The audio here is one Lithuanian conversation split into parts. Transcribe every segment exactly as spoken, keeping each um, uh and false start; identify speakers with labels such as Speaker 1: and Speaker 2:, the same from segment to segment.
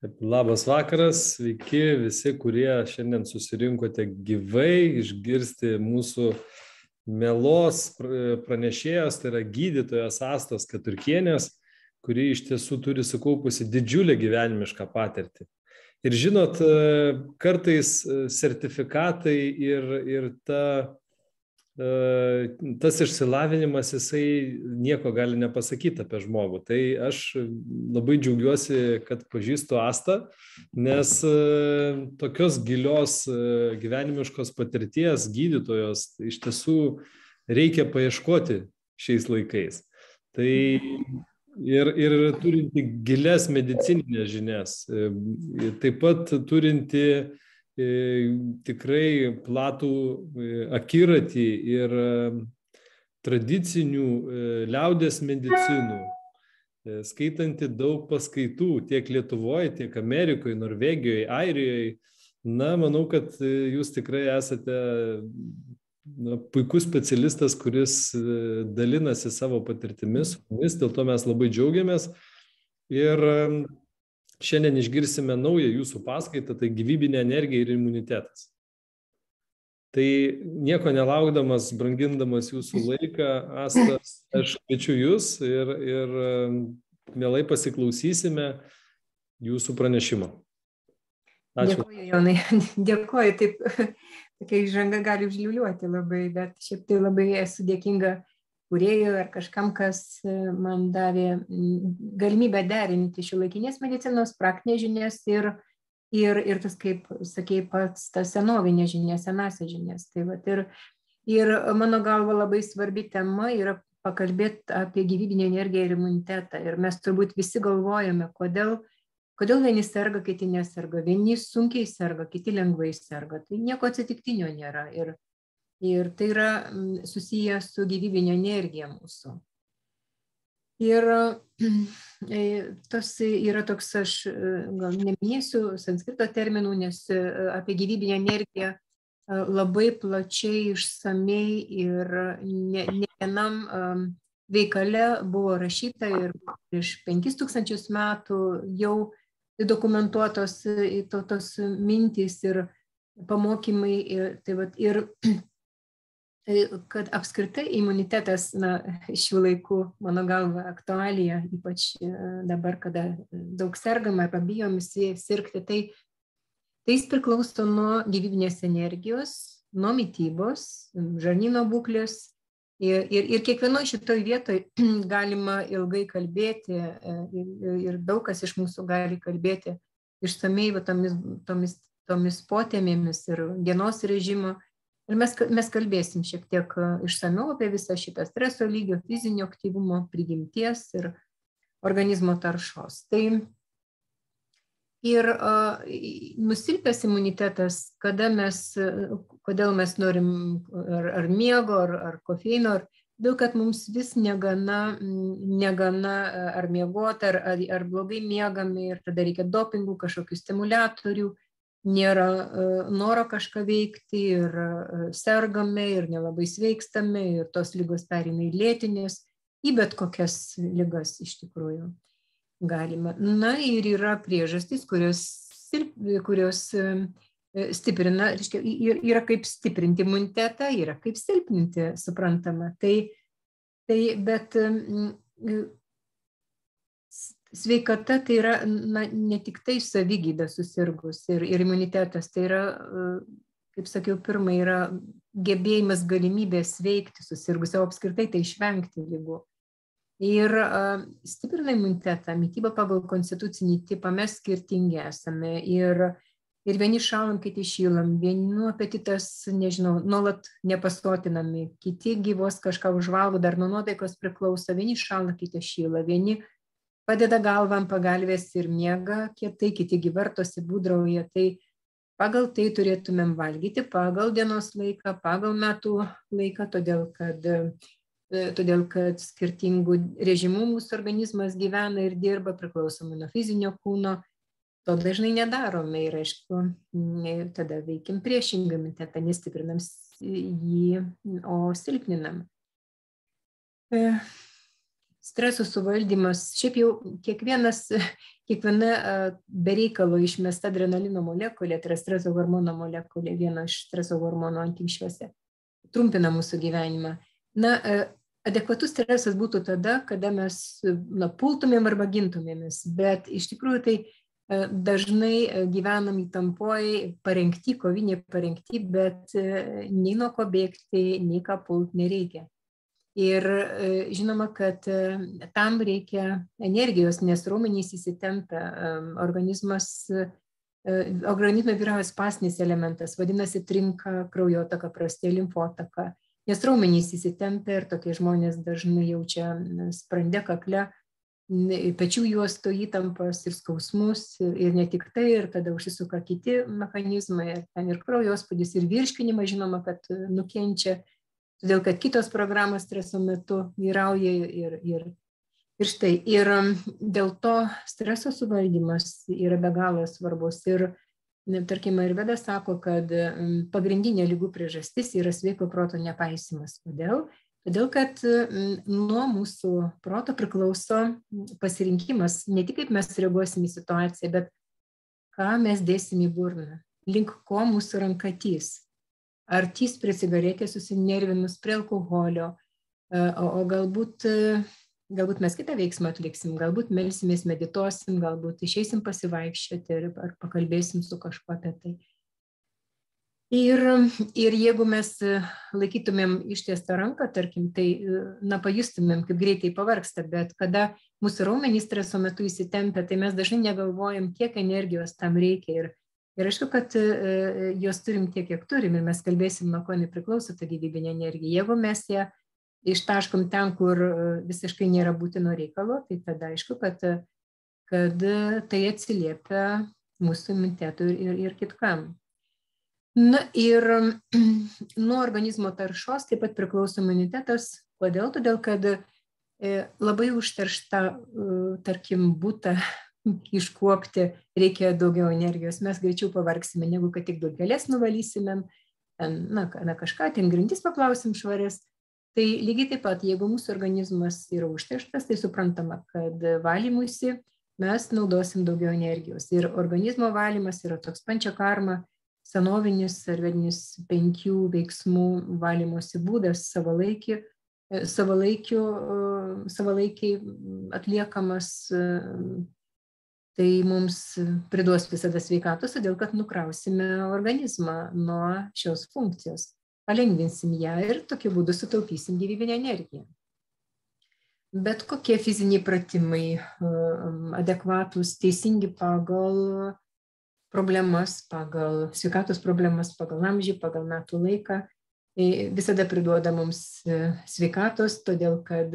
Speaker 1: Labas vakaras, sveiki visi, kurie šiandien susirinkote gyvai išgirsti mūsų mielos pranešėjos, tai yra gydytojos Astos Keturkienės, kuri iš tiesų turi sukaupusi didžiulę gyvenimišką patirtį. Ir žinot, kartais sertifikatai ir, ir ta, tas išsilavinimas, jisai nieko gali nepasakyti apie žmogų. Tai aš labai džiaugiuosi, kad pažįstu Astą, nes tokios gilios gyvenimiškos patirties gydytojos iš tiesų reikia paieškoti šiais laikais. Tai ir, ir turinti gilias medicininės žinias, taip pat turinti tikrai platų akiratį ir tradicinių liaudės medicinų, skaitanti daug paskaitų tiek Lietuvoje, tiek Amerikoje, Norvegijoje, Airijoje. Na, manau, kad jūs tikrai esate na, puikus specialistas, kuris dalinasi savo patirtimis, dėl to mes labai džiaugiamės. Ir šiandien išgirsime naują jūsų paskaitą, tai gyvybinė energija ir imunitetas. Tai nieko nelaukdamas, brangindamas jūsų laiką, Asta, aš kviečiu jūs ir, ir mielai pasiklausysime jūsų pranešimo. Ačiū.
Speaker 2: Dėkuoju, Jonai. Dėkuoju, taip, tokia įžanga gali užliuliuoti labai, bet šiaip tai labai esu dėkinga kūrėjų ar kažkam, kas man davė galimybę derinti šiuolaikinės medicinos, praktinės žinias ir, ir, ir tas, kaip sakei, pats tas senovinės žinias, senasias žinias. Tai vat, ir, ir mano galva labai svarbi tema yra pakalbėti apie gyvybinę energiją ir imunitetą. Ir mes turbūt visi galvojame, kodėl, kodėl vieni serga, kiti neserga. Vieni sunkiai serga, kiti lengvai serga. Tai nieko atsitiktinio nėra. Ir Ir tai yra susiję su gyvybinė energija mūsų. Ir tas yra toks, aš gal neminėsiu sanskrito terminų, nes apie gyvybinę energiją labai plačiai, išsamei ir ne, ne vienam veikale buvo rašyta ir prieš penkis tūkstančius metų jau dokumentuotos to, tos mintys ir pamokymai. Ir, tai vat, ir kad apskritai imunitetas, na, šių laikų, mano galva, aktualija, ypač dabar, kada daug sergama arba bijom sirgti, tai, tai jis priklauso nuo gyvybinės energijos, nuo mitybos, žarnyno būklės ir, ir, ir kiekvienoje šitoj vietoj galima ilgai kalbėti ir, ir daug kas iš mūsų gali kalbėti išsamei tomis, tomis, tomis potėmėmis ir dienos režimo. Ir mes, mes kalbėsim šiek tiek išsamiau apie visą šitą streso lygio, fizinio aktyvumo, prigimties ir organizmo taršos. Tai ir uh, nusilpęs imunitetas, kada mes, kodėl mes norim ar, ar miego, ar, ar kofeino, ar daug, kad mums vis negana, negana ar miegoti, ar, ar, ar blogai miegame ir tada reikia dopingų, kažkokių stimuliatorių. Nėra noro kažką veikti ir sergame ir nelabai sveikstame ir tos ligos pereina į lėtinės, į bet kokias ligas iš tikrųjų galima. Na ir yra priežastys, kurios, kurios stiprina, reiškia, yra kaip stiprinti imunitetą, yra kaip silpninti, suprantama. Tai, tai bet sveikata tai yra, na, ne tik tai savigyda susirgus ir, ir imunitetas, tai yra, kaip sakiau, pirmai yra gebėjimas galimybės veikti susirgus, o apskritai tai išvengti ligų. Ir uh, stiprina imunitetą, mityba pagal konstitucinį tipą, mes skirtingi esame ir, ir vieni šalam, kiti šylam, vieni nu apetitas, nežinau, nuolat nepastotinami, kiti gyvos kažką užvalgo, dar nuo nuotaikos priklauso, vieni šala, kiti šyla, vieni padeda galvą ant pagalvės ir miega kietai, kiti gyvartosi, būdrauja. Tai pagal tai turėtumėm valgyti, pagal dienos laiką, pagal metų laiką, todėl kad, todėl kad skirtingų režimų mūsų organizmas gyvena ir dirba priklausomai nuo fizinio kūno. To dažnai nedarome ir, aišku, tada veikim priešingą imunitetą, nestiprinam jį, o silpninam. streso suvaldymas, šiaip jau kiekvienas, kiekviena bereikalo išmesta adrenalino molekulė, tai yra streso hormono molekulė, viena iš streso hormono antinkščiuose, trumpina mūsų gyvenimą. Na, adekvatus stresas būtų tada, kada mes na, pultumėm arba gintumėmės, bet iš tikrųjų tai dažnai gyvenam įtampoj, parengti, koviniai parengti, bet nei nuo ko bėgti, nei ką pult nereikia. Ir žinoma, kad tam reikia energijos, nes raumenys įsitempia, organizmas, organizme vyrauja spazminis elementas, vadinasi trinka kraujotaka, prastėja limfotaka, nes raumenys įsitempia ir tokie žmonės dažnai jaučia sprande, kakle, pečių juosto įtampas ir skausmus ir ne tik tai, ir tada užsisuka kiti mechanizmai, ir, ten ir kraujospūdis, ir virškinimas, žinoma, kad nukenčia, todėl kad kitos programos streso metu vyrauja ir, ir, ir štai. Ir dėl to streso suvaldymas yra be galo svarbus. Ir, tarkim, Ajurveda sako, kad pagrindinė ligų priežastis yra sveiko proto nepaisymas. Kodėl? Todėl, kad nuo mūsų proto priklauso pasirinkimas, ne tik kaip mes reaguosim į situaciją, bet ką mes dėsim į burną, link ko mūsų ranka tys. Ar tys prie cigaretės susinervinus, prie alkoholio, o, o galbūt, galbūt mes kitą veiksmą atliksim, galbūt melsimės, medituosim, galbūt išeisim pasivaikščioti ar pakalbėsim su kažkuo apie tai. Ir, ir jeigu mes laikytumėm ištiestą ranką, tarkim, tai na, pajustumėm, kaip greitai pavargsta, bet kada mūsų raumenys streso metu įsitempia, tai mes dažnai negalvojam, kiek energijos tam reikia. Ir, ir aišku, kad jos turim tiek, kiek turim, ir mes kalbėsim, nuo ko nepriklauso ta gyvybinė energija. Jeigu mes ją ištaškom ten, kur visiškai nėra būtino reikalo, tai tada aišku, kad, kad tai atsiliepia mūsų imunitetui ir, ir kitkam. Na ir nuo organizmo taršos taip pat priklauso imunitetas. Kodėl? Todėl, kad labai užterštą, tarkim, butą iškuopti reikia daugiau energijos. Mes greičiau pavargsime, negu kad tik dulkeles nuvalysime, na, na kažką, ten grindis paplausim švarės. Tai lygiai taip pat, jeigu mūsų organizmas yra užterštas, tai suprantama, kad valymuisi mes naudosim daugiau energijos. Ir organizmo valymas yra toks pančakarma, senovinis arvedinis penkių veiksmų valymosi būdas, savalaikiai, savalaikiai atliekamas, tai mums priduos visada sveikatos, todėl kad nukrausime organizmą nuo šios funkcijos, palengvinsim ją ir tokiu būdu sutaupysim gyvybinę energiją. Bet kokie fiziniai pratimai adekvatūs, teisingi pagal problemas, pagal sveikatos problemas, pagal amžių, pagal metų laiką, visada priduoda mums sveikatos, todėl kad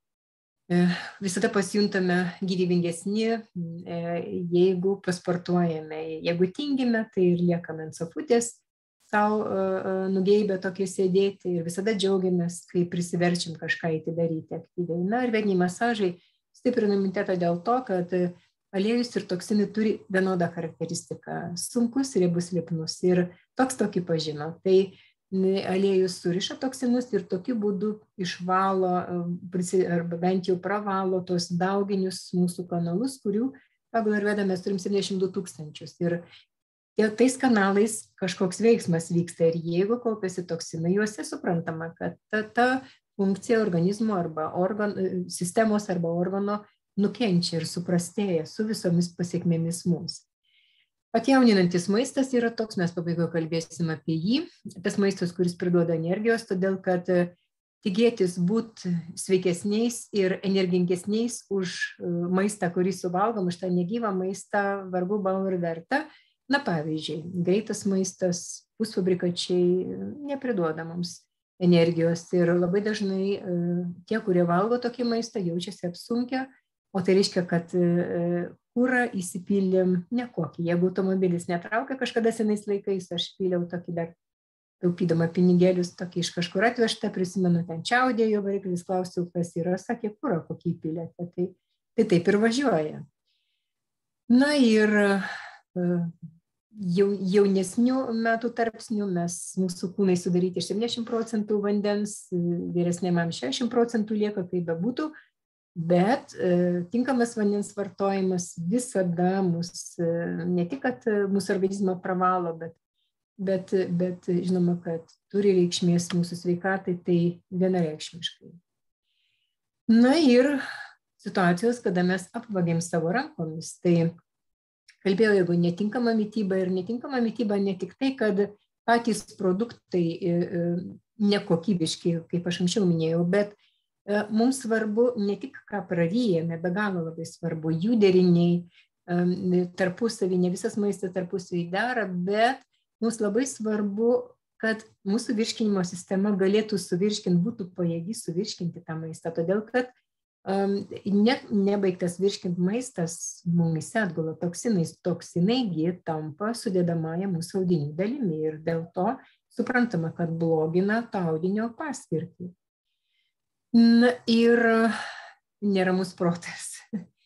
Speaker 2: visada pasijuntame gyvybingesni, jeigu pasportuojame. Jeigu tingime, tai ir liekame ant sofutės, savo nugeibę tokie sėdėti ir visada džiaugiamės, kai prisiverčiam kažką įti daryti aktyviai. Na ir vediniai masažai stiprina imunitetą dėl to, kad aliejus ir toksinai turi vienodą charakteristiką – sunkus, riebus, lipnus ir toks tokį pažino. Tai aliejus suriša toksinus ir tokiu būdu išvalo, arba bent jau pravalo tos dauginius mūsų kanalus, kurių pagal Ajurvedą mes turim septyniasdešimt du tūkstančius. Ir tais kanalais kažkoks veiksmas vyksta ir jeigu kaupiasi toksinai, juose suprantama, kad ta, ta funkcija organizmo arba organ, sistemos arba organo nukenčia ir suprastėja su visomis pasiekmėmis mums. Atjauninantis maistas yra toks, mes pabaigoje kalbėsim apie jį. Tas maistas, kuris priduoda energijos, todėl kad tikėtis būti sveikesniais ir energingesniais už maistą, kurį suvalgom, už tą negyvą maistą, vargu bau ir verta. Na pavyzdžiui, greitas maistas, pusfabrikačiai nepriduoda mums energijos ir labai dažnai tie, kurie valgo tokį maistą, jaučiasi apsunkę. O tai reiškia, kad kurą įsipylėm nekokį. Jeigu automobilis netraukia kažkada senais laikais, aš pyliau tokį dar taupydama pinigėlius, tokį iš kažkur atvežtą, prisimenu, ten čiaudėjo variklis, klausiau, kas yra, sakė, kurą kokį įpylėte. Tai, tai taip ir važiuoja. Na ir jau, jaunesnių metų tarpsnių mes, mūsų kūnai sudaryti iš septyniasdešimt procentų vandens, vyresniam šešiasdešimt procentų lieka, kaip bebūtų. Bet e, tinkamas vandens vartojimas visada mus, e, ne tik, kad mūsų organizmą pravalo, bet, bet, bet žinoma, kad turi reikšmės mūsų sveikatai, tai vienareikšmiškai. Na ir situacijos, kada mes apvagėm savo rankomis, tai kalbėjau, jeigu netinkama mityba ir netinkama mityba ne tik tai, kad patys produktai e, e, nekokybiški, kaip aš anksčiau minėjau, bet mums svarbu ne tik, ką praryjame, be galo labai svarbu, jų deriniai, tarpusavį, ne visas maistas tarpusavį dera, bet mums labai svarbu, kad mūsų virškinimo sistema galėtų suvirškinti, būtų pajėgi suvirškinti tą maistą, todėl kad ne, nebaigtas virškinti maistas mumyse atgula toksinais, toksinaigi tampa sudedamąją mūsų audinių dalimi ir dėl to suprantama, kad blogina tą audinio paskirtį. Na ir neramus protas,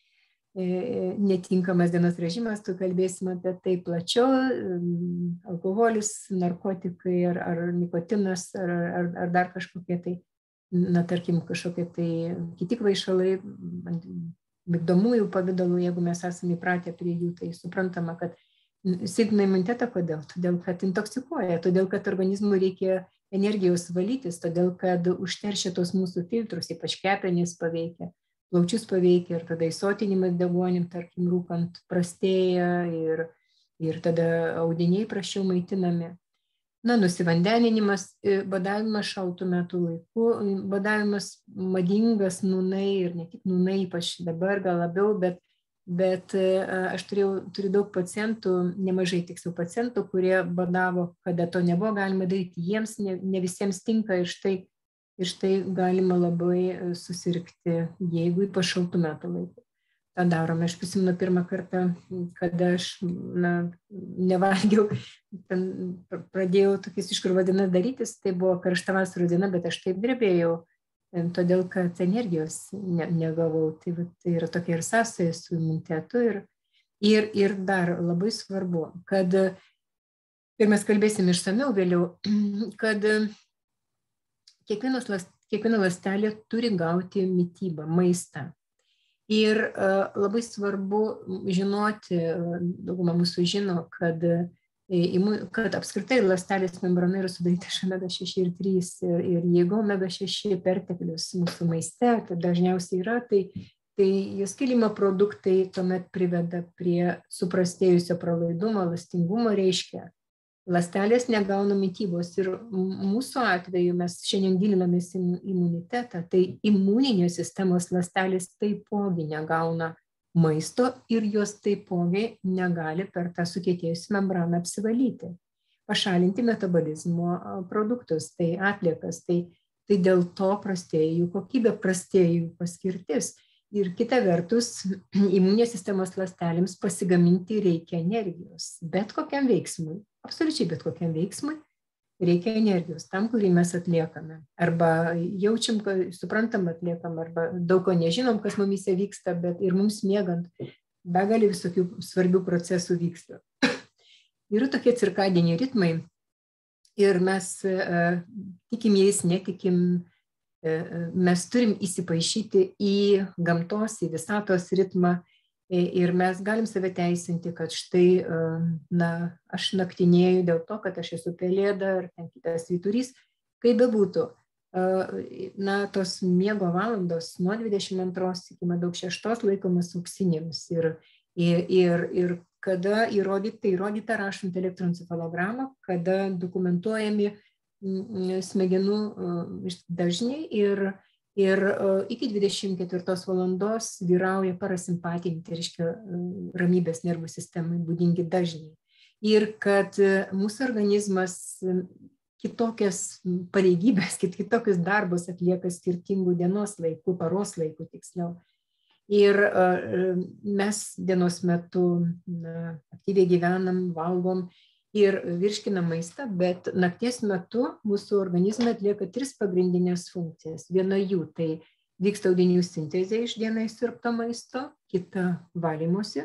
Speaker 2: netinkamas dienos režimas, tu kalbėsime apie tai plačiau, alkoholis, narkotikai ar, ar nikotinas ar, ar, ar dar kažkokie tai, na tarkim, kažkokie tai kiti kvaišalai, migdomųjų pavydalų, jeigu mes esame įpratę prie jų, tai suprantama, kad silpna imunitetą, kodėl? Todėl, kad intoksikuoja, todėl, kad organizmui reikia energijos valytis, todėl, kad užteršia tos mūsų filtrus, ypač kepenys paveikia, plaučius paveikia ir tada įsotinimas deguonim, tarkim, rūkant prastėja ir, ir tada audiniai prašiau maitinami. Na, nusivandenimas, badavimas šaltų metų laiku, badavimas madingas nūnai ir ne tik nūnai, ypač dabar gal labiau, bet Bet aš turėjau, turiu daug pacientų, nemažai tiksliau pacientų, kurie badavo, kada to nebuvo galima daryti, jiems ne, ne visiems tinka ir štai, ir štai galima labai susirgti, jeigu ypač šaltų metų laiku. tą darome. Aš prisimenu pirmą kartą, kada aš na, nevalgiau, ten pradėjau tokius iškurvadinas darytis, tai buvo karšta vasaros diena, bet aš taip drebėjau, todėl kad energijos ne, negavau. Tai, tai yra tokia ir sąsaja su imunitetu. Ir, ir, ir dar labai svarbu, kad, ir mes kalbėsim išsamiau vėliau, kad kiekvienos, kiekviena ląstelė turi gauti mitybą, maistą. Ir uh, labai svarbu žinoti, dauguma mūsų žino, kad, kad apskritai ląstelės membrana yra sudaryta iš omega šeši ir trys. Ir, ir jeigu omega šeši perteklius mūsų maiste, tai dažniausiai yra, tai, tai jos kilimo produktai tuomet priveda prie suprastėjusio pralaidumo, elastingumo reiškia. Ląstelės negauna mitybos ir mūsų atveju mes šiandien gilinamės į imunitetą, tai imuninės sistemos ląstelės taipogi negauna maisto ir jos taipogi negali per tą sukietėjusią membraną apsivalyti, pašalinti metabolizmo produktus, tai atliekas, tai, tai dėl to prastėja jų kokybė, prastėja jų paskirtis. Ir kita vertus, imuninės sistemos ląstelėms pasigaminti reikia energijos, bet kokiam veiksmui. Absoliučiai bet kokiam veiksmui reikia energijos, tam, kurį mes atliekame. Arba jaučiam, suprantam, atliekam, arba daug ko nežinom, kas mumyse vyksta, bet ir mums miegant begalį visokių svarbių procesų vyksta. Yra tokie cirkadiniai ritmai ir mes uh, tikim jais, netikim, uh, mes turim įsipaišyti į gamtos, į visatos ritmą. Ir mes galim save teisinti, kad štai, na, aš naktinėju dėl to, kad aš esu pelėda ar ten kitas vyturys. Kaip bebūtų, na, tos miego valandos nuo dvidešimt antros iki maždaug šeštos laikomas auksinėmis. Ir, ir, ir, ir kada įrodyta, įrodyta rašant elektroencefalogramą, kada dokumentuojami smegenų dažniai ir Ir iki dvidešimt ketvirtos valandos vyrauja parasimpatinė, tai reiškia ramybės nervų sistemai būdingi dažniai. Ir kad mūsų organizmas kitokias pareigybės, kitokius darbus atlieka skirtingų dienos laikų, paros laikų tiksliau. Ir mes dienos metu na, aktyviai gyvenam, valgom ir virškinam maistą, bet nakties metu mūsų organizme atlieka tris pagrindinės funkcijas. Viena jų tai vyksta audinių sintezė iš dienai sirpto maisto, kita valymosi.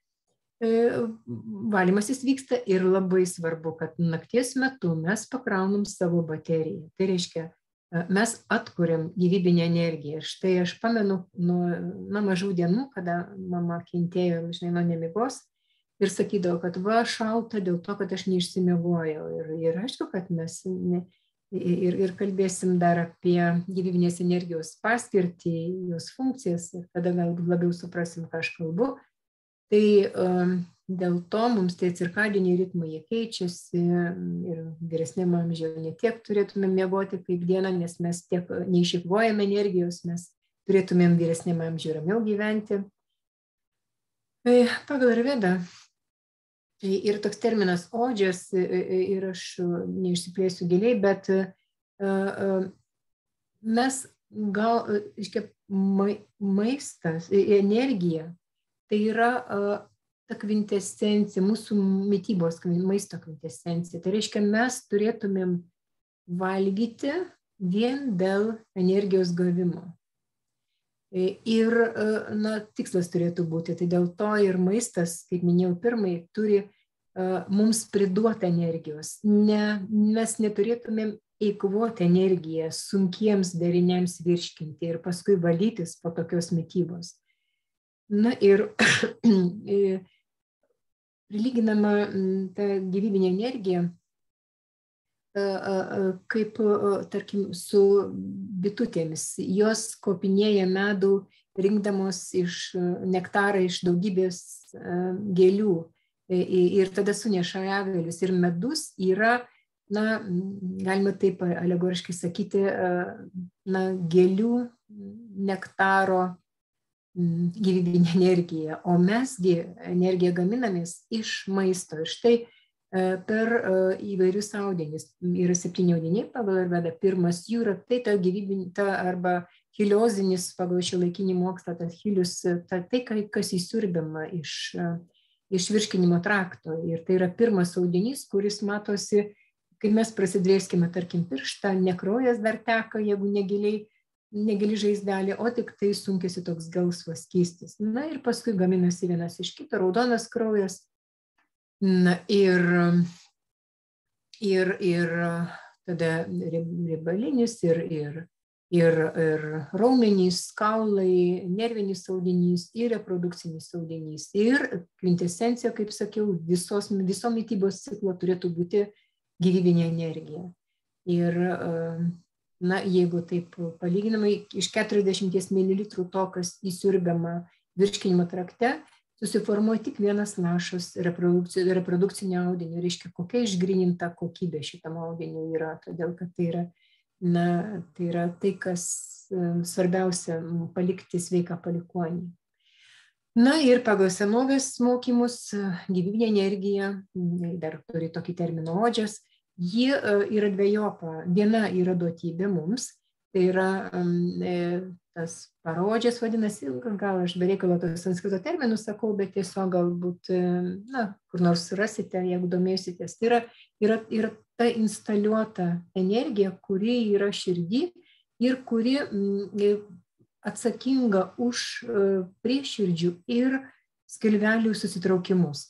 Speaker 2: Valymasis vyksta ir labai svarbu, kad nakties metu mes pakraunam savo bateriją. Tai reiškia, mes atkuriam gyvybinę energiją. Ir štai aš pamenu nuo, nuo mažų dienų, kada mama kentėjo, žinai, nuo nemigos ir sakydavo, kad va, šalta dėl to, kad aš neišsimiegojau. Ir, ir aišku, kad mes ne, ir, ir kalbėsim dar apie gyvybinės energijos paskirtį, jos funkcijas, ir tada galbūt labiau suprasim, ką aš kalbu. Tai um, dėl to mums tie cirkadiniai ritmai jie keičiasi ir vyresniam amžiuje ne tiek turėtumėm miegoti kaip dieną, nes mes tiek neišeikvojam energijos, mes turėtumėm vyresniam amžiuje ramiau gyventi. Tai pagal Ayurvedą ir toks terminas odžias, ir aš neišsiplėsiu giliai, bet mes gal, iškia, maistas, energija, tai yra ta kvintessencija, mūsų mitybos maisto kvintessencija. Tai reiškia, mes turėtumėm valgyti vien dėl energijos gavimo. Ir na, tikslas turėtų būti, tai dėl to ir maistas, kaip minėjau pirmai, turi uh, mums priduoti energijos. Ne, mes neturėtumėm eikvoti energiją sunkiems dariniams virškinti ir paskui valytis po tokios mitybos. Na ir prilyginama ta gyvybinė energija kaip, tarkim, su bitutėmis. Jos kopinėja medų, rinkdamos iš nektarą iš daugybės gėlių ir tada suneša į avilius. Ir medus yra, na, galima taip alegoriškai sakyti, na, gėlių, nektaro gyvybinė energija. O mesgi energiją gaminamės iš maisto. Ir štai per įvairius audinius. Yra septyni audiniai pagal Ayurvedą. Pirmas jų yra tai ta gyvybinė, ta arba hiliozinis pagal šiuolaikinį mokslą, tas hilius, ta, tai, kas įsiurbiama iš, iš virškinimo trakto. Ir tai yra pirmas audinys, kuris matosi, kai mes prasidrėskime, tarkim, pirštą, ne kraujas dar teka, jeigu negiliai, negili žaizdelė, o tik tai sunkiasi toks gelsvas skystis. Na ir paskui gaminasi vienas iš kito, raudonas kraujas. Na ir, ir, ir tada riebalinis ir, ir, ir, ir raumenys, kaulai, nervinis audinys ir reprodukcinis audinys. Ir kvintessencija, kaip sakiau, visos, viso mitybos ciklo turėtų būti gyvybinė energija. Ir na, jeigu taip palyginamai, iš keturiasdešimties mililitrų to, kas įsiurbiama virškinimo trakte, susiformuoja tik vienas lašas reprodukcinio audinio. Reiškia, kokia išgryninta kokybė šitam audiniu yra, todėl kad tai yra, na, tai yra tai, kas svarbiausia, palikti sveiką palikuonį. Na ir pagal senovės mokymus gyvybinė energija, dar turi tokį terminą odžias, ji yra dvejopa. Viena yra duotybė mums, tai yra tas parodžias vadinasi, gal aš be reikalo tos sanskrito terminus sakau, bet tiesiog galbūt, na, kur nors rasite, jeigu domėsitės. Tai yra, yra, yra ta instaliuota energija, kuri yra širdį ir kuri atsakinga už prieširdžių ir skilvelių susitraukimus.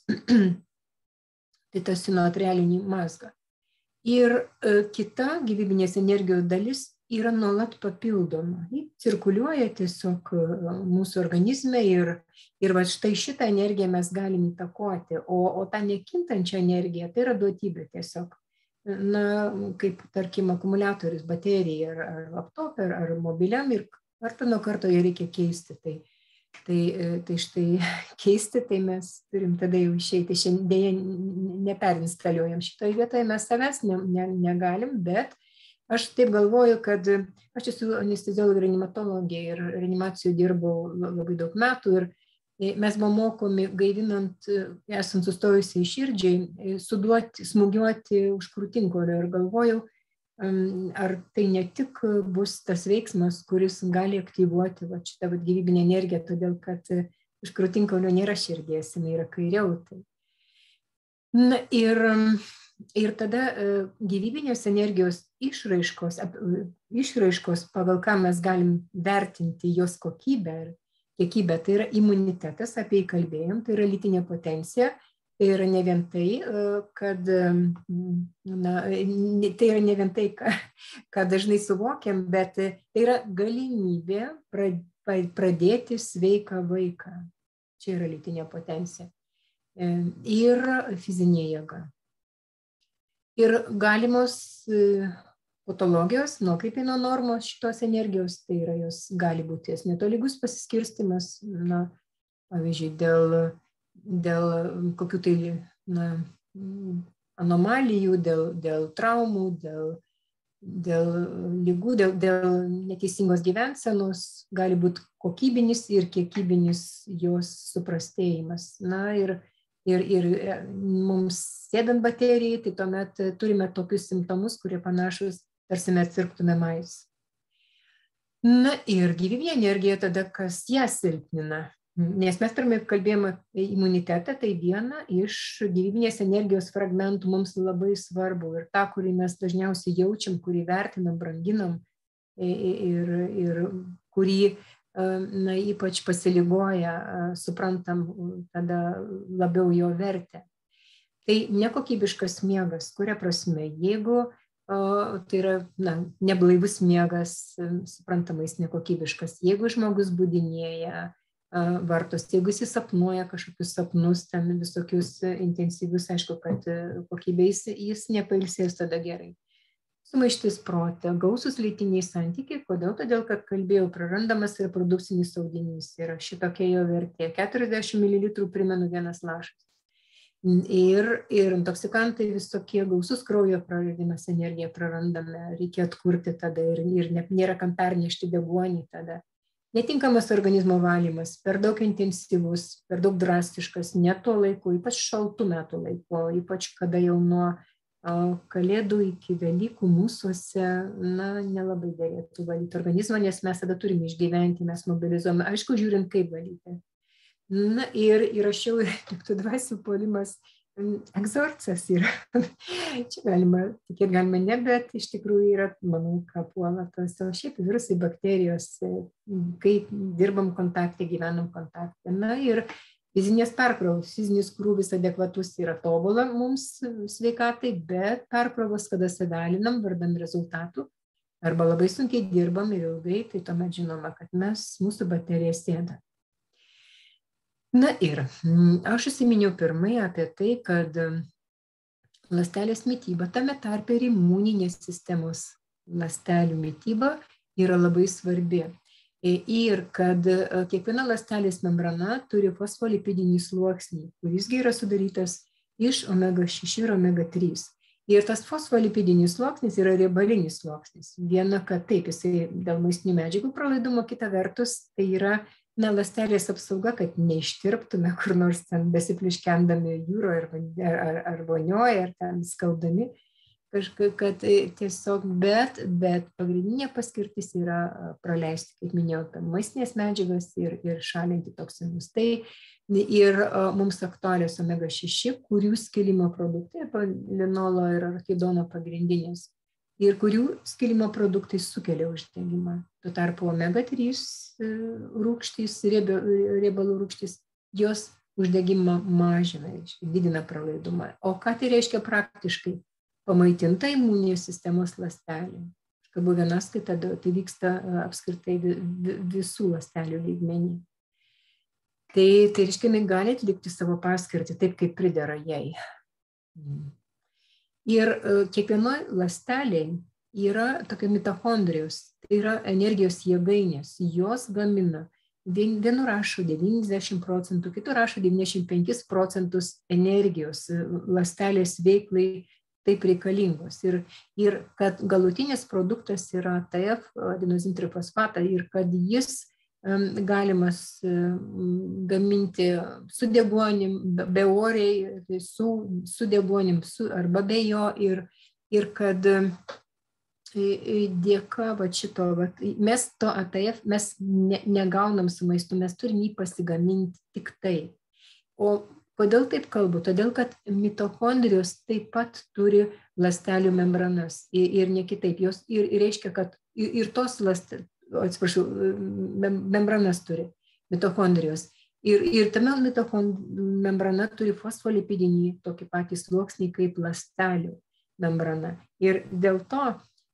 Speaker 2: Tai tas sinoatrialinį mazgą. Ir kita gyvybinės energijos dalis yra nuolat papildoma. Ji cirkuliuoja tiesiog mūsų organizme ir, ir va štai šitą energiją mes galim įtakoti, o, o tą nekintančią energiją tai yra duotybė tiesiog. Na, kaip, tarkim, akumuliatorius, baterija ar, ar laptop, ar, ar mobiliam ir kartą nuo karto ją reikia keisti. Tai, tai, tai štai keisti, tai mes turim tada jau išeiti. Šiandien dėja neperinstaliuojam šitoje vietoje, mes savęs ne, ne, negalim, bet aš taip galvoju, kad aš esu anesteziologė reanimatologė ir reanimacijų dirbau labai daug metų ir mes buvom mokomi gaivinant, esant sustojusiai širdžiai, suduoti, smūgiuoti už krūtinkaulio ir galvojau, ar tai ne tik bus tas veiksmas, kuris gali aktyvuoti va, šitą va, gyvybinę energiją, todėl kad už krūtinkaulio nėra širdies, jinai yra kairiau. Tai. Na ir Ir tada gyvybinės energijos išraiškos, išraiškos, pagal ką mes galim vertinti jos kokybę ir kiekybę, tai yra imunitetas, apie jį kalbėjom, tai yra lytinė potencija yra ne vien tai, kad na, tai yra ne vien tai, ką, ką dažnai suvokiam, bet tai yra galimybė pradėti sveiką vaiką. Čia yra lytinė potencija. Ir fizinė jėga. Ir galimos patologijos, nuokrypiai nuo normos šitos energijos, tai yra jos gali būti netolygus pasiskirstimas, na, pavyzdžiui, dėl, dėl kokių tai na, anomalijų, dėl, dėl traumų, dėl, dėl ligų, dėl, dėl neteisingos gyvensenos, gali būti kokybinis ir kiekybinis jos suprastėjimas. Na ir, ir, ir mums sėdant baterijai, tai tuomet turime tokius simptomus, kurie panašus, tarsi mes sirgtume mais. Na ir gyvybinė energija tada, kas ją silpnina. Nes mes pirmai kalbėjome apie imunitetą, tai viena iš gyvybinės energijos fragmentų mums labai svarbu ir tą, kurį mes dažniausiai jaučiam, kurį vertinam, branginam ir, ir kurį na, ypač pasiligoja, suprantam tada labiau jo vertę. Tai nekokybiškas miegas, kuria prasme, jeigu tai yra na, neblaivus miegas, suprantamais nekokybiškas, jeigu žmogus budinėja, vartos, jeigu jis sapnuoja kažkokius sapnus, ten visokius intensyvius, aišku, kad kokybė jis, jis nepailsės tada gerai. Sumaištis prote, gausus lytiniai santykiai, kodėl? Todėl, kad kalbėjau, prarandamas reprodukcinis audinys yra šitokia jo vertė, keturiasdešimt mililitrų, primenu, vienas lašas. Ir, ir intoksikantai visokie, gausus kraujo praradimas, energiją prarandame, reikia atkurti tada ir, ir nėra kam pernešti deguonį tada. Netinkamas organizmo valymas, per daug intensyvus, per daug drastiškas, ne tuo laiku, ypač šaltų metų laiku, ypač kada jau nuo kalėdų iki Velykų mūsuose, na, nelabai dėlėtų valyti organizmą, nes mes tada turime išgyventi, mes mobilizuojame, aišku, žiūrint, kaip valyti. Na ir įrašiau ir piktų dvasių puolimas, egzorcas yra. Čia galima, tikėt galima ne, bet iš tikrųjų yra, manau, ką puola tos, o šiaip virusai, bakterijos, kai dirbam kontakte, gyvenam kontakte. Na ir fizinės perkrovos, fizinis krūvis adekvatus yra tobula mums sveikatai, bet perkrovos, kada sadalinam vardan rezultatų, arba labai sunkiai dirbam ir ilgai, tai tuomet žinoma, kad mes, mūsų baterija sėda. Na ir aš užsiminiau pirmai apie tai, kad ląstelės mityba, tame tarpe ir imuninės sistemos ląstelių mityba yra labai svarbi. Ir kad kiekviena ląstelės membrana turi fosfolipidinį sluoksnį, kuris yra sudarytas iš omega šeši ir omega trys. Ir tas fosfolipidinis sluoksnis yra riebalinis sluoksnis. Viena, kad taip, jisai dėl maistinių medžiagų pralaidumo, kita vertus, tai yra na, ląstelės apsauga, kad neištirptume kur nors ten besipliškendami jūroje ar, ar, ar vonioje, ar ten skaldami, kažkaip, kad tiesiog, bet, bet pagrindinė paskirtis yra praleisti, kaip minėjau, maistinės medžiagas ir, ir šalinti toksinus. Tai ir mums aktualios omega šeši, kurių skilimo produktai, linolo ir archidono pagrindinės, ir kurių skilimo produktai sukelia uždegimą. Tuo tarpu omega trys rūgštys, riebalų rūgštys, jos uždegimą mažina, didina pralaidumą. O ką tai reiškia praktiškai? Pamaitinta imuninės sistemos ląstelė. Kalbu vienas, tai tada tai vyksta apskritai visų ląstelių lygmenį. Tai, tai reiškia, jinai gali atlikti savo paskirtį taip, kaip pridera jai. Ir kiekvienoj ląstelėje yra tokia mitochondrijos, tai yra energijos jėgainės, jos gamina. Vienu rašo devyniasdešimt procentų, kitu rašo devyniasdešimt penkis procentus energijos ląstelės veiklai taip reikalingos. Ir, ir kad galutinis produktas yra A T F, adenozintrifosfatą, ir kad jis um, galimas um, gaminti su deguonim, be oriai, su, su deguonim, su, arba be jo, ir, ir kad um, dėka va, šito, va, mes to A T F mes ne, negaunam su maistu, mes turim jį pasigaminti tik tai. O kodėl taip kalbu? Todėl, kad mitochondrijos taip pat turi ląstelių membranas ir, ir ne kitaip. Jos ir, ir reiškia, kad ir, ir tos ląstelės, atsiprašau, mem, membranas turi mitochondrijos. Ir, ir tame mitochondrijų membrana turi fosfolipidinį tokį patį sluoksnį kaip ląstelių membrana. Ir dėl to,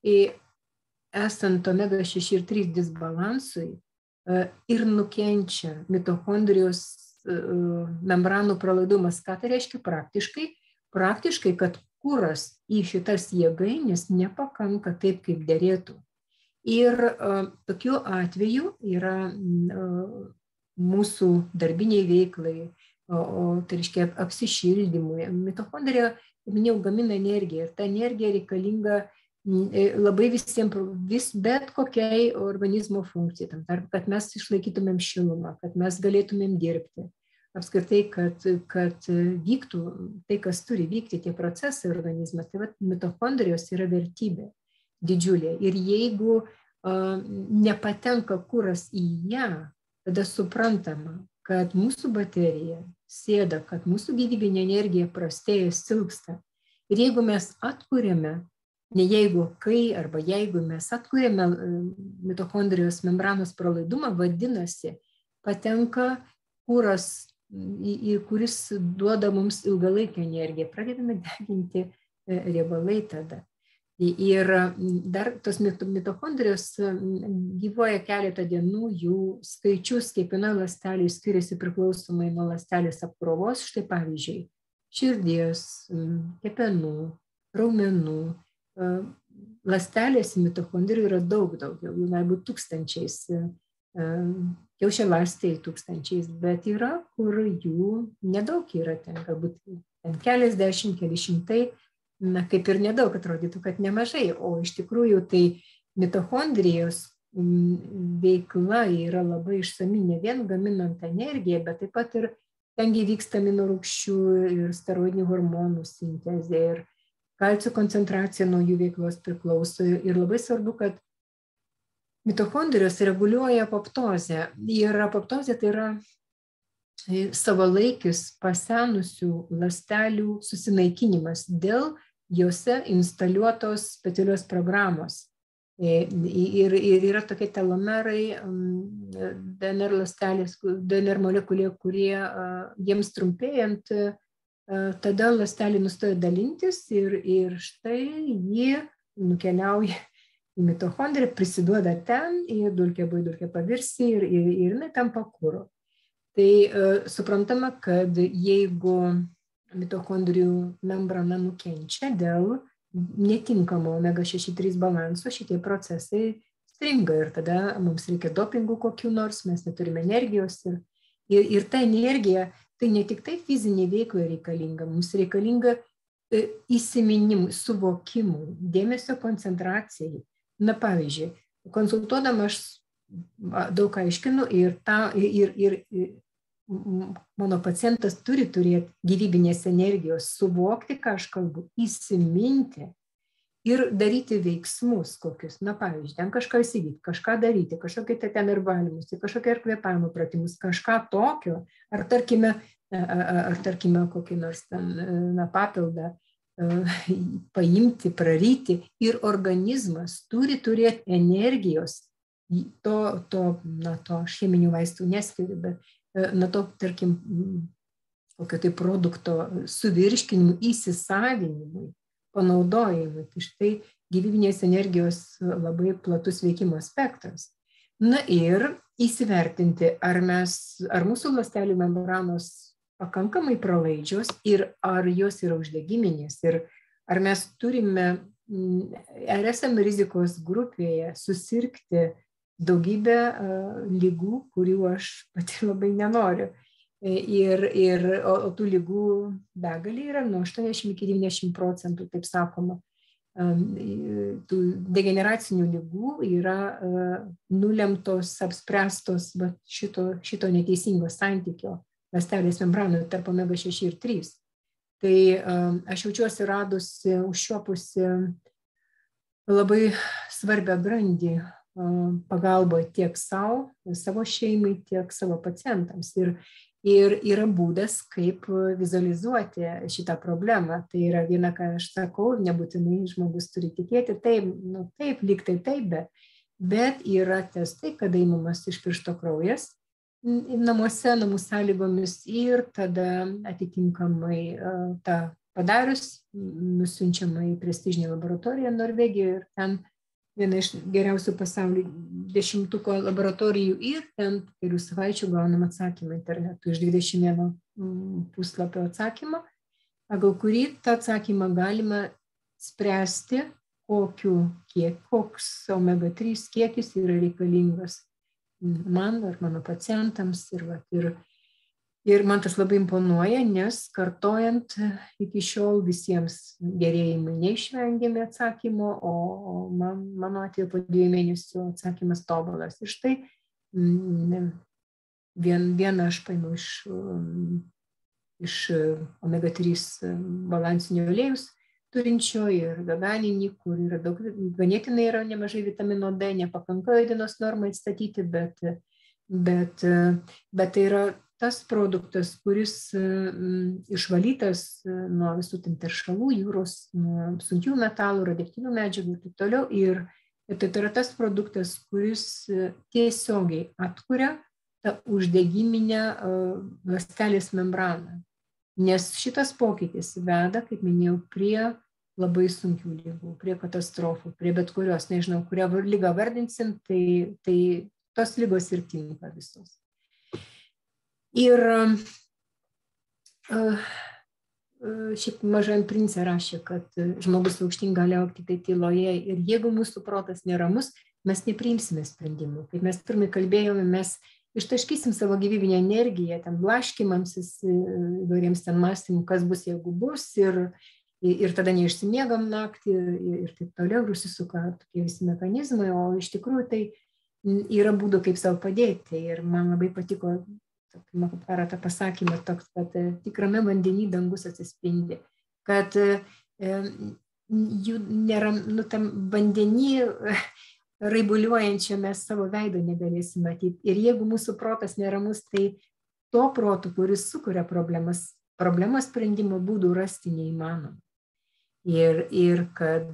Speaker 2: esant omega šeši ir trys disbalansui, ir nukenčia mitochondrijos membranų pralaidumas. Ką tai reiškia praktiškai? Praktiškai, kad kuras į šitas jėgaines nepakanka taip, kaip derėtų. Ir uh, tokiu atveju yra uh, mūsų darbiniai veiklai, o, o tai reiškia apsišildymui. Mitochondrija, kaip minėjau, gamina energiją ir ta energija reikalinga labai visiems, vis, bet kokiai organizmo funkcijai, tam tarp, kad mes išlaikytumėm šilumą, kad mes galėtumėm dirbti. Apskritai, kad, kad vyktų tai, kas turi vykti, tie procesai organizme. Tai vat, mitochondrijos yra vertybė didžiulė. Ir jeigu uh, nepatenka kuras į ją, tada suprantama, kad mūsų baterija sėda, kad mūsų gyvybinė energija prastėja, silpsta. Ir jeigu mes atkuriame, ne jeigu, kai arba jeigu mes atkuriame mitochondrijos membranos pralaidumą, vadinasi, patenka kuras, į, į kuris duoda mums ilgalaikę energiją. Pradedame deginti riebalai tada. Ir dar tos mitochondrijos gyvuoja keletą dienų, jų skaičius kiekvienoje ląstelėje skiriasi priklausomai nuo ląstelės apkrovos. Štai pavyzdžiui, širdies, kepenų, raumenų, ląstelės mitochondrijų yra daug daugiau, jų gali būti tūkstančiais, kiaušialąstėje tūkstančiais, bet yra, kur jų nedaug yra, ten galbūt ten keliasdešimt, keli šimtai, na kaip ir nedaug, atrodytų, kad nemažai, o iš tikrųjų tai mitochondrijos veikla yra labai išsami, ne vien gaminant energiją, bet taip pat ir tengi vyksta aminorūgščių ir steroidinių hormonų sintezė ir kalcio koncentracija nuo jų veiklos priklauso. Ir labai svarbu, kad mitochondrijos reguliuoja apoptozę. Ir apoptozė tai yra savalaikis pasenusių ląstelių susinaikinimas dėl jose instaliuotos specialios programos. Ir, ir yra tokie telomerai, D N R ląstelės, D N R molekulė, kurie jiems trumpėjant, tada ląstelė nustoja dalintis ir, ir štai ji nukeliauja į mitochondriją, prisiduoda ten, į dulkė dulkė pavirsi ir, ir, ir jinai tampa kuro. Tai uh, suprantama, kad jeigu mitochondrijų membrana nukenčia dėl netinkamo omega šeši trys balanso, šitie procesai stringa ir tada mums reikia dopingų kokių nors, mes neturime energijos ir, ir, ir ta energija, tai ne tik tai fiziniai veiklai reikalinga, mums reikalinga įsiminimui, suvokimui, dėmesio koncentracijai. Na pavyzdžiui, konsultuodama aš daug aiškinu ir, ta, ir, ir, ir mano pacientas turi turėti gyvybinės energijos, suvokti, ką aš kalbu, įsiminti ir daryti veiksmus kokius. Na pavyzdžiui, ten kažką įsigyti, kažką daryti, kažkokie ten ir valymus, kažkokie ir kvėpavimo pratimus, kažką tokio, ar tarkime, ar tarkime kokį nors ten, na, papildą paimti, praryti ir organizmas turi turėti energijos, to, to, na, to cheminių vaistų neskiriu, bet na to, tarkim, kokio tai produkto suvirškinimui, įsisavinimui, panaudojimui. Tai štai gyvybinės energijos labai platus veikimo spektras. Na ir įsivertinti, ar mes, ar mūsų ląstelių membranos pakankamai pralaidžios ir ar jos yra uždegiminės ir ar mes turime, ar esame rizikos grupėje susirgti daugybę uh, lygų, kurių aš pati labai nenoriu. Ir, ir, o, o tų lygų begalė yra nuo aštuoniasdešimt iki devyniasdešimt procentų, taip sakoma. Um, tų degeneracinių lygų yra uh, nulemtos, apspręstos va, šito, šito neteisingo santykio ląstelės membranų tarp omega šeši ir trys. Tai um, aš jaučiuosi radusi, užšiopusi labai svarbią grandį pagalba tiek savo, savo šeimai, tiek savo pacientams. Ir, ir yra būdas, kaip vizualizuoti šitą problemą. Tai yra viena, ką aš sakau, nebūtinai žmogus turi tikėti, taip, nu, taip, lyg tai taip, bet, bet yra testai, kada imamas iš piršto kraujas namuose, namų sąlygomis ir tada atitinkamai tą padarius, nusiunčiama į prestižinę laboratoriją Norvegijoje ir ten viena iš geriausių pasaulio dešimtuko laboratorijų ir ten kelių savaičių gaunam atsakymą internetu iš dvidešimt vieno puslapio atsakymą, pagal kurį tą atsakymą galima spręsti, kokiu kiek, koks omega trys kiekis yra reikalingas man ar mano pacientams. Ir, va, ir, ir man tas labai imponuoja, nes kartojant iki šiol visiems gerėjimai neišvengiami atsakymo, o man, mano atveju po dviejų mėnesių atsakymas tobulas. Ir štai vien, vieną aš paėmiau iš, iš omega trys balansinio aliejus turinčio ir veganinį, kur yra daug, ganėtinai yra nemažai vitamino D, nepakanka dienos normai atstatyti, bet, bet, bet tai yra tas produktas, kuris išvalytas nuo visų teršalų jūros, nuo sunkių metalų, radioaktyvių medžiagų ir taip toliau. Ir tai yra tas produktas, kuris tiesiogiai atkuria tą uždegiminę ląstelės membraną. Nes šitas pokytis veda, kaip minėjau, prie labai sunkių ligų, prie katastrofų, prie bet kurios, nežinau, kurią lygą vardinsim, tai, tai tos lygos ir tinka visos. Ir šiaip Mažajam prince rašė, kad žmogus aukštyn gali augti tai tyloje ir jeigu mūsų protas neramus, mes nepriimsime sprendimų. Kaip mes pirmai kalbėjome, mes ištaškysim savo gyvybinę energiją, ten blaškimamsis, įvairiems ten mąstymų, kas bus, jeigu bus, ir, ir tada neišsimiegam naktį ir taip toliau, ir užsisuka tokie visi mechanizmai, o iš tikrųjų tai yra būdų, kaip savo padėti. Ir man labai patiko tą pasakymą toks, kad tikrame vandenį dangus atsispindi, kad jų nėra, nu, tam vandenį raibuliuojančio mes savo veido negalėsim matyti. Ir jeigu mūsų protas neramus, tai to protų, kuris sukuria problemas, problemos sprendimo būdų rasti neįmanoma. Ir, ir kad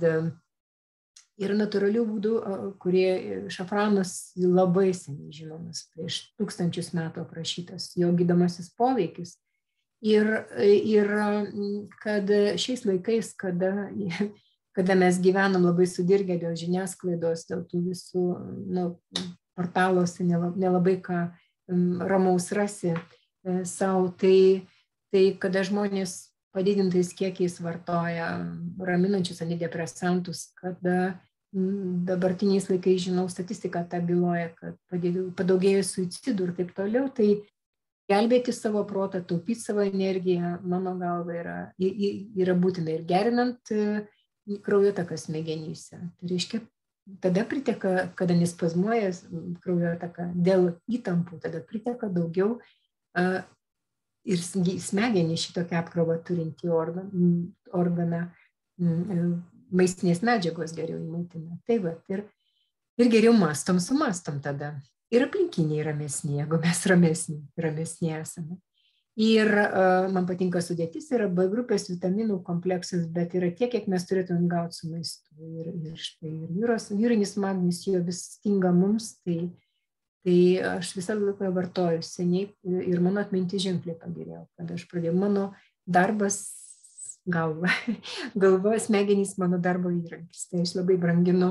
Speaker 2: yra natūralių būdų, kurie šafranas labai seniai žinomas, prieš tūkstančius metų aprašytas, jo gydomasis poveikis. Ir, ir kad šiais laikais, kada kada mes gyvenam labai sudirgę dėl žiniasklaidos, dėl tų visų nu, portaluose nelabai ką ramaus rasi savo, tai, tai kada žmonės padidintais kiekiais vartoja raminančius antidepresantus, kada dabartiniais laikais, žinau, statistika tą byloja, kad padaugėjo suicidų ir taip toliau, tai gelbėti savo protą, taupyti savo energiją, mano galva, yra, yra būtina ir gerinant kraujotaka smegenyse. Tai reiškia, tada priteka, kada nespazmuoja kraujotaka dėl įtampų, tada priteka daugiau uh, ir smegenį šitokią apkrovą turinti organą, organą um, maistinės medžiagos geriau įmaitina. Tai va, ir, ir geriau mastom, sumastom tada. Ir aplinkiniai ramesni, jeigu mes ramesni, ramesni esame. Ir uh, man patinka sudėtis, yra B grupės vitaminų kompleksas, bet yra tiek, kiek mes turėtume gauti su maistu. Ir, ir štai ir jūros, jūrinis magnis jo vis stinga mums, tai, tai aš visą laiką vartoju seniai ir mano atmintis ženkliai pagerėjo, kad aš pradėjau mano darbas galva, galva smegenys mano darbo įrankis, tai aš labai branginu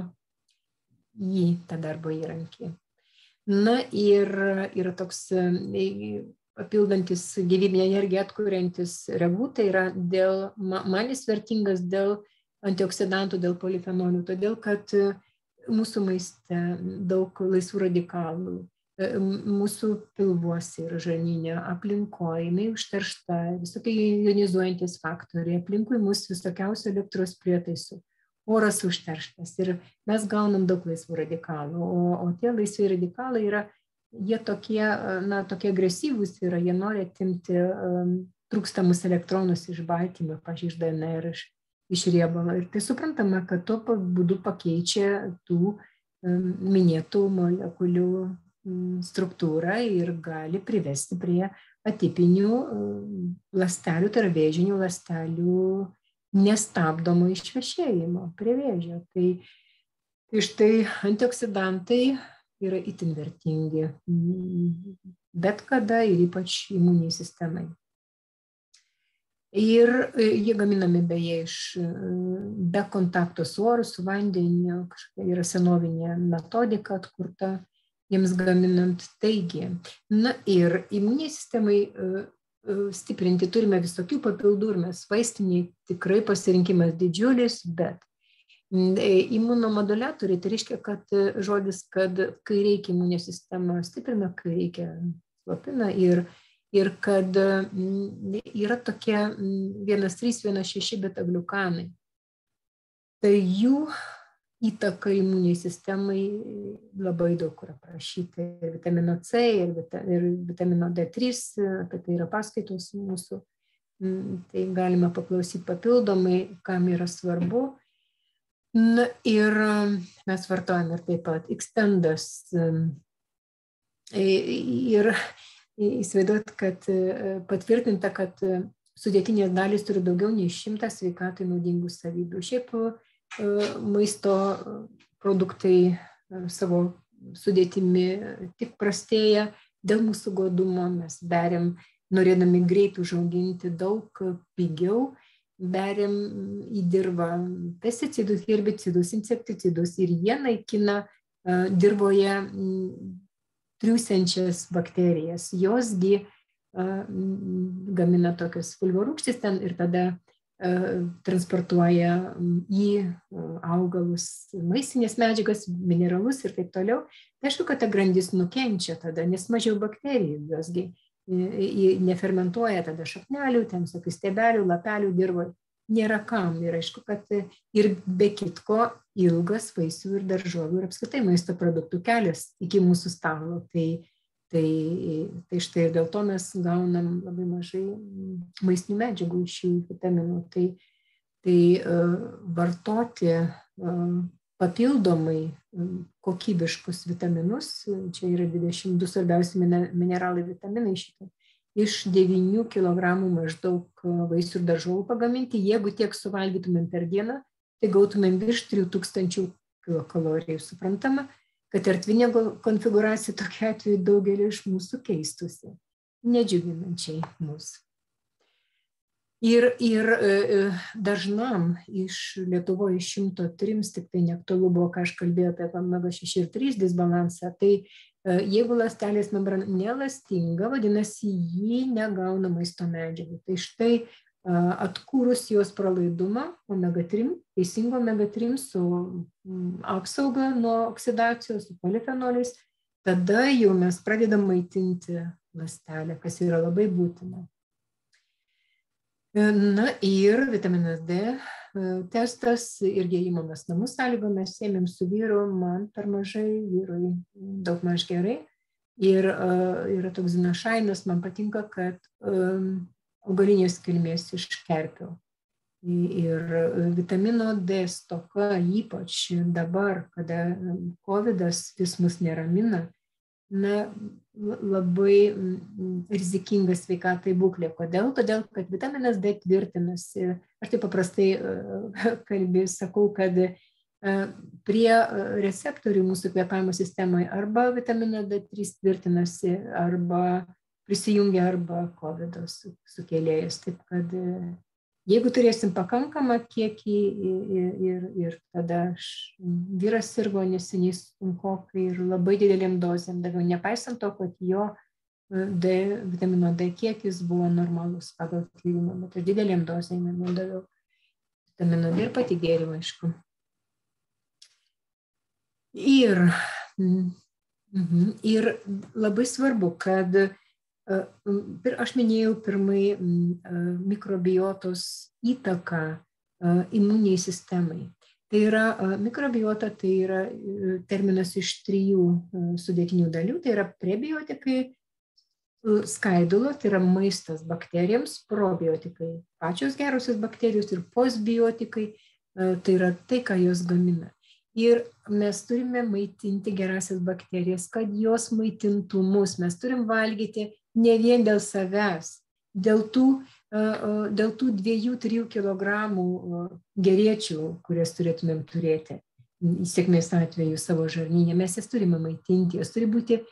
Speaker 2: jį, tą darbo įrankį. Na ir yra toks papildantis gyvybinę energiją atkuriantis regų, tai yra dėl, man jis vertingas dėl antioksidantų, dėl polifenolių, todėl kad mūsų maiste daug laisvų radikalų, mūsų pilvuose ir žarnyne, aplinkoje, jinai užteršta, visokie ionizuojantis faktoriai, aplinkui mūsų visokiausių elektros prietaisų, oras užterštas ir mes gaunam daug laisvų radikalų, o, o tie laisvi radikalai yra jie tokie, na, tokie agresyvūs yra, jie nori atimti um, trūkstamus elektronus iš baltymo, pavyzdžiui, iš D N R, iš, iš riebalo. Ir tai suprantama, kad tuo būdu pakeičia tų um, minėtų molekulių um, struktūrą ir gali privesti prie atipinių um, ląstelių, tai yra vėžinių ląstelių nestabdomo išvešėjimo prie vėžio. Tai, tai štai antioksidantai yra itin vertingi bet kada ir ypač imuniniai sistemai. Ir jie gaminami beje iš be kontakto su oru, su vandeniu, kažkokia yra senovinė metodika atkurta jiems gaminant. Taigi, na ir imuniniai sistemai stiprinti turime visokių papildų ir mes vaistiniai tikrai pasirinkimas didžiulis, bet imunomoduliatoriai, tai reiškia, kad žodis, kad kai reikia imuninę sistemą stiprina, kai reikia slopina ir, ir kad yra tokie vienas trys, vienas šeši beta-gliukanai. Tai jų įtaka imuniniai sistemai labai daug yra aprašyta. Ir vitamino C, ir, vita, ir vitamino D trys, apie tai yra paskaitos mūsų. Tai galima paklausyti papildomai, kam yra svarbu. Na, ir mes vartojame ir taip pat Xtendas. Ir įsivaizduot, kad patvirtinta, kad sudėtinės dalys turi daugiau nei šimtą sveikatai naudingų savybių. Šiaip maisto produktai savo sudėtimi tik prastėja dėl mūsų godumo. Mes beriam, norėdami greit užauginti daug pigiau, beriam į dirvą pesticidus, herbicidus, insekticidus ir jie naikina dirvoje triūsiančias bakterijas. Josgi gamina tokias fulvorūgštis ten ir tada transportuoja į augalus maistinės medžiagas, mineralus ir taip toliau. Tai aišku, kad ta grandis nukenčia tada, nes mažiau bakterijų, josgi nefermentuoja tada šaknelių, ten tokių stiebelių, lapelių dirbo, nėra kam. Ir aišku, kad ir be kitko ilgas vaisių ir daržovių ir apskritai maisto produktų kelias iki mūsų stalo. Tai, tai, tai štai ir dėl to mes gaunam labai mažai maistinių medžiagų iš šių vitaminų. Tai, tai vartoti papildomai kokybiškus vitaminus, čia yra dvidešimt du svarbiausi mineralai vitaminai šitą, iš devynių kilogramų maždaug vaisių ir daržovų pagaminti. Jeigu tiek suvalgytumėm per dieną, tai gautumėm virš trijų tūkstančių kilokalorijų. Suprantama, kad erdvinė konfigūracija tokia atveju daugelį iš mūsų keistusi, nedžiuginančiai mūsų. Ir, ir dažnam iš Lietuvoje iš šimto trims, tik tai neaktualu buvo, ką aš kalbėjau apie omega šeši ir trys disbalansą, tai jeigu ląstelės membrana neelastinga, vadinasi, ji negauna maisto medžiagų. Tai štai atkūrus jos pralaidumą omega trys, teisingo omega trys su apsauga nuo oksidacijos, su polifenoliais, tada jau mes pradedam maitinti ląstelę, kas yra labai būtina. Na ir vitaminas D testas irgi įmamas namų sąlygom, mes ėmėm su vyru, man per mažai, vyrui daug maž gerai. Ir uh, yra toks zinašainas, man patinka, kad um, augalinės kilmės iš kerpių. Ir vitamino D stoka, ypač dabar, kada kovidas vis mus neramina, na, labai rizikinga sveikatai būklė. Kodėl? Todėl, kad vitaminas D tvirtinasi. Aš taip paprastai kalbėjau, sakau, kad prie receptorių mūsų kvėpavimo sistemoje arba vitaminas D trys tvirtinasi, arba prisijungia, arba kovido sukėlėjas. Taip kad jeigu turėsim pakankamą kiekį ir, ir, ir tada vyras sirgo neseniai sunkokai ir labai didelėm dozėm daviau, nepaisant to, kad jo D, vitamino D kiekis buvo normalus pagal tyrimą, bet aš didelėm dozėm daviau vitamino D ir pati gėriau, aišku. Ir, ir labai svarbu, kad aš minėjau pirmai mikrobiotos įtaką imuniniai sistemai. Tai yra mikrobiota, tai yra terminas iš trijų sudėtinių dalių, tai yra prebiotikai, skaidulo, tai yra maistas bakterijoms, probiotikai, pačios gerosios bakterijos ir postbiotikai, tai yra tai, ką jos gamina. Ir mes turime maitinti gerasias bakterijas, kad jos maitintų mus. Mes turim valgyti ne vien dėl savęs, dėl tų, dėl tų dviejų, trijų kilogramų geriečių, kurias turėtumėm turėti, sėkmės atveju savo žarnyne. Mes jas turime maitinti, jos turi būti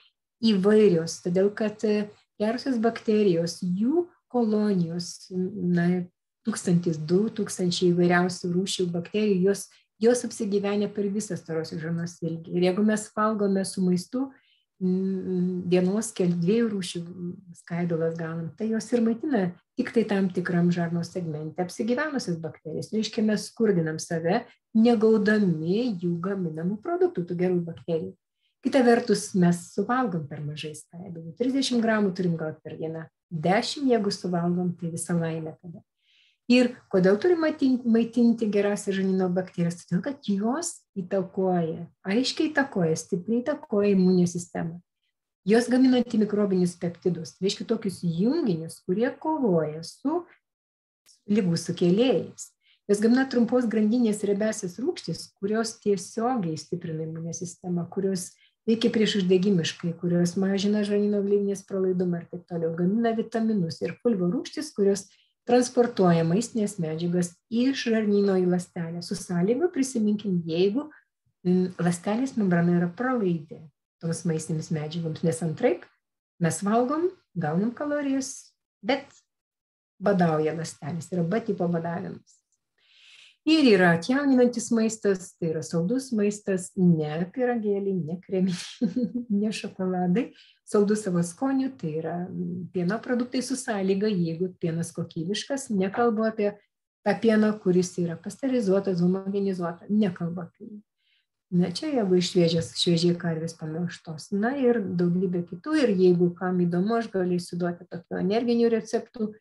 Speaker 2: įvairios, todėl kad gerosios bakterijos, jų kolonijos, na, tūkstantis, du tūkstančiai įvairiausių rūšių bakterijų, jos, jos apsigyvenę per visą storosios žarnos ilgį. Ir jeigu mes valgome su maistu, vienos, kelių, dviejų rūšių skaidulas gaunam, tai jos ir maitina tik tai tam tikram žarnos segmente apsigyvenusias bakterijas. Reiškia, mes skurdinam save, negaudami jų gaminamų produktų, tų gerų bakterijų. Kita vertus, mes suvalgom per mažai skaidulų. trisdešimt gramų turim gauti per dieną. dešimt, jeigu suvalgom, tai visą laimę tada. Ir kodėl turim maitinti gerąsias žarnyno bakterijas? Todėl, kad jos įtakoja, aiškiai įtakoja, stipriai įtakoja imuninę sistemą. Jos gamina antimikrobinius peptidus, tai reiškia tokius junginius, kurie kovoja su ligų sukėlėjais. Jos gamina trumpos grandinės riebiąsias rūgštis, kurios tiesiogiai stiprina imuninę sistemą, kurios veikia priešuždegimiškai, kurios mažina žarnyno gleivinės pralaidumą ir taip toliau, gamina vitaminus ir fulvo rūgštis, kurios transportuoja maistinės medžiagas iš žarnyno į ląstelę. Su sąlygu prisiminkim, jeigu ląstelės membrana yra pralaidi toms maistinėms medžiagoms, nes antraip mes valgom, gaunam kalorijas, bet badauja ląstelės, yra B tipo badavimas. Ir yra atjauninantis maistas, tai yra saldus maistas, ne pyragėliai, ne kreminiai, ne šokoladai, saldus savo skoniu, tai yra pieno produktai su sąlyga, jeigu pienas kokybiškas, nekalbu apie tą pieną, kuris yra pasterizuotas, homogenizuotas, nekalbu apie jį. Na, čia jeigu iššviežias šviežiai karvės pamelžtos. Na ir daugybė kitų, ir jeigu kam įdomu, aš galėsiu duoti tokių energinių receptų,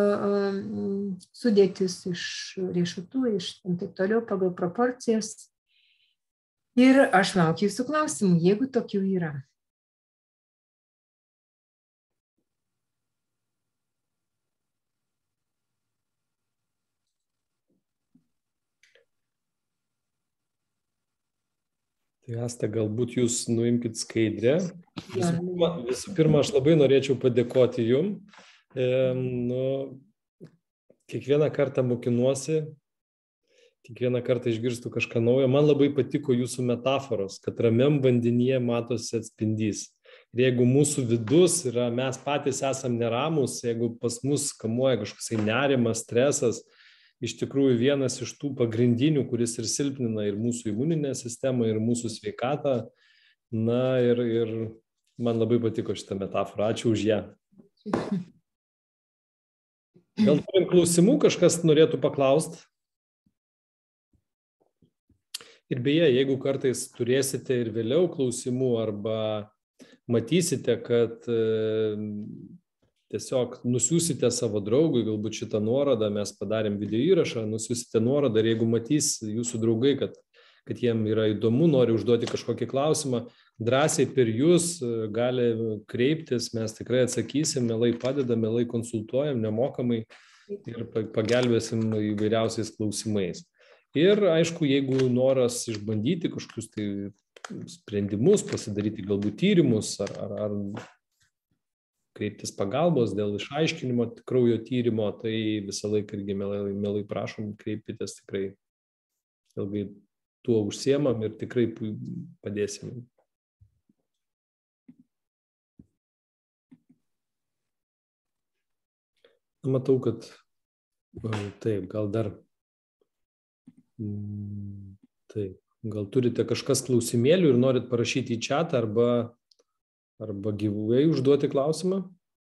Speaker 2: sudėtis iš riešutų, iš taip toliau pagal proporcijas. Ir aš laukiu jūsų klausimų, jeigu tokių yra.
Speaker 1: Tai Asta, galbūt jūs nuimkit skaidrę. Visų pirma, visų pirma, aš labai norėčiau padėkoti jum. E, nu, kiekvieną kartą mokinuosi, kiekvieną kartą išgirstu kažką naujo. Man labai patiko jūsų metaforos, kad ramiam vandenyje matosi atspindys. Ir jeigu mūsų vidus yra, mes patys esam neramus, jeigu pas mus kamuoja kažkoksai nerimas, stresas, iš tikrųjų vienas iš tų pagrindinių, kuris ir silpnina ir mūsų imuninę sistemą, ir mūsų sveikatą. Na ir, ir man labai patiko šitą metaforą. Ačiū už ją. Gal turim klausimų, kažkas norėtų paklausti? Ir beje, jeigu kartais turėsite ir vėliau klausimų arba matysite, kad e, tiesiog nusiųsite savo draugui, galbūt šitą nuorodą, mes padarėm video įrašą, nusiųsite nuorodą ir jeigu matys jūsų draugai, kad, kad jiem yra įdomu, nori užduoti kažkokį klausimą, drąsiai per jūs gali kreiptis, mes tikrai atsakysim, mielai padedam, mielai konsultuojam, nemokamai ir pagelbėsim įvairiausiais klausimais. Ir aišku, jeigu noras išbandyti kažkokius tai sprendimus, pasidaryti galbūt tyrimus ar, ar, ar kreiptis pagalbos dėl išaiškinimo kraujo tyrimo, tai visą laiką irgi mielai, mielai prašom, kreipkitės, tikrai ilgai tuo užsiemam ir tikrai padėsim. Matau, kad taip, gal dar taip, gal turite kažkas klausimėlių ir norit parašyti į chatą arba, arba gyvai užduoti klausimą?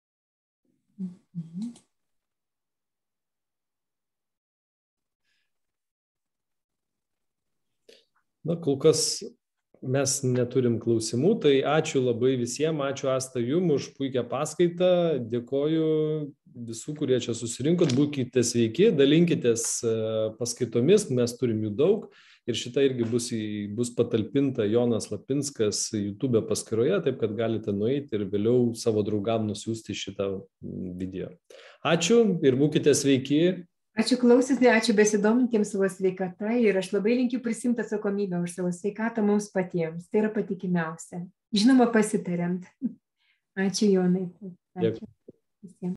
Speaker 1: Na, kol kas mes neturim klausimų, tai ačiū labai visiems, ačiū Asta jums už puikią paskaitą, dėkoju visų, kurie čia susirinkot, būkite sveiki, dalinkitės paskaitomis, mes turim jų daug ir šita irgi bus, bus patalpinta Jonas Lapinskas YouTube paskyroje, taip kad galite nueiti ir vėliau savo draugam nusiųsti šitą video. Ačiū ir būkite sveiki.
Speaker 2: Ačiū klausytis, ačiū besidomintiems savo sveikatą ir aš labai linkiu prisimti atsakomybę už savo sveikatą mums patiems. Tai yra patikimiausia. Žinoma, pasitariant. Ačiū, Jonai. Ačiū visiems.